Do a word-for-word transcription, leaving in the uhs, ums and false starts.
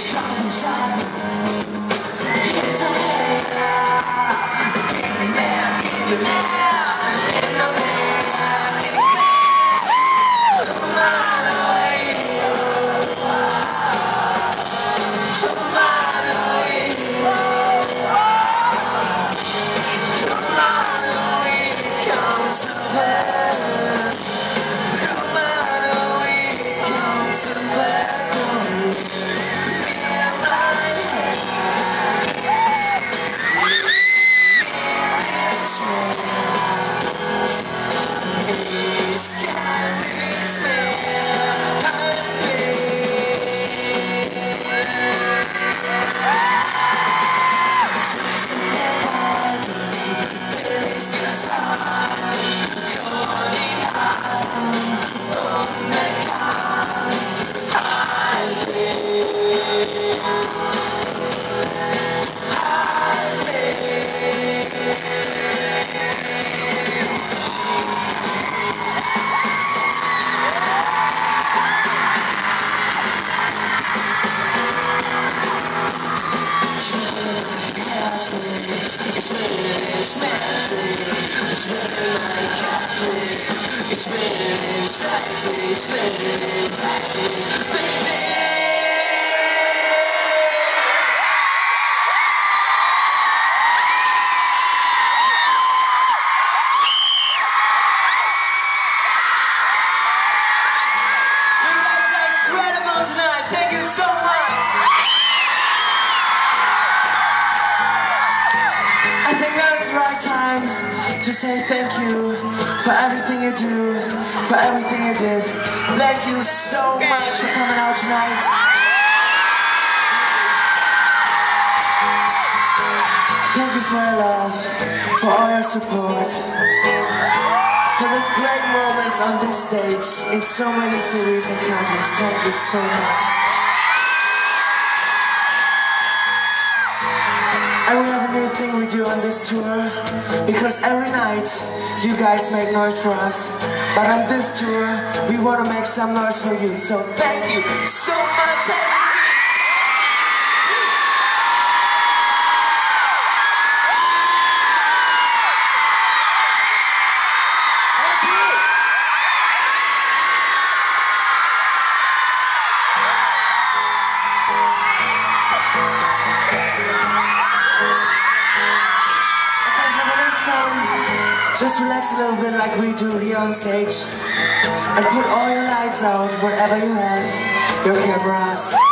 Ich will nicht schmerzlich, ich will mein Kaffee, ich will scheiße, ich will dreckig, bin ich. You guys are incredible tonight, thank you so much. I think now it's the right time to say thank you for everything you do, for everything you did. Thank you so much for coming out tonight. Thank you for your love, for all your support, for these great moments on this stage in so many cities and countries. Thank you so much. And we have a new thing we do on this tour, because every night you guys make noise for us, but on this tour we want to make some noise for you. So thank you so much, everybody. Just relax a little bit like we do here on stage, and put all your lights out wherever you have your cameras.